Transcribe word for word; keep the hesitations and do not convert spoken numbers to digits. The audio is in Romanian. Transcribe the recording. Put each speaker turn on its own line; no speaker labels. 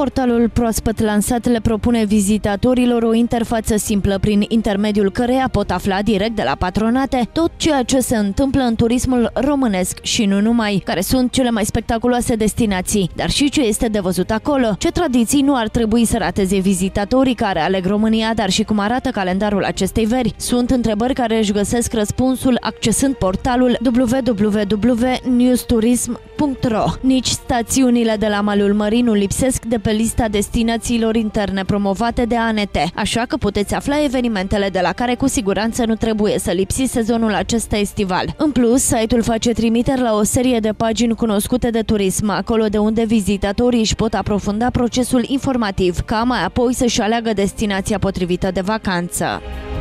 Portalul proaspăt lansat le propune vizitatorilor o interfață simplă prin intermediul căreia pot afla direct de la patronate tot ceea ce se întâmplă în turismul românesc și nu numai, care sunt cele mai spectaculoase destinații, dar și ce este de văzut acolo, ce tradiții nu ar trebui să rateze vizitatorii care aleg România, dar și cum arată calendarul acestei veri. Sunt întrebări care își găsesc răspunsul accesând portalul w w w punct news tourism punct ro. Nici stațiunile de la malul mării nu lipsesc de pe lista destinațiilor interne promovate de A N T, așa că puteți afla evenimentele de la care cu siguranță nu trebuie să lipsiți sezonul acesta estival. În plus, site-ul face trimiteri la o serie de pagini cunoscute de turism, acolo de unde vizitatorii își pot aprofunda procesul informativ, ca mai apoi să-și aleagă destinația potrivită de vacanță.